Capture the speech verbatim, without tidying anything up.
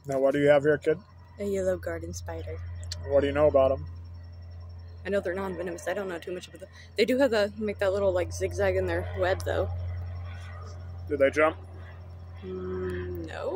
Now, what do you have here, kid? A yellow garden spider. What do you know about them? I know they're non-venomous. I don't know too much about them. They do have the make that little like zigzag in their web, though. Do they jump? Mm, no.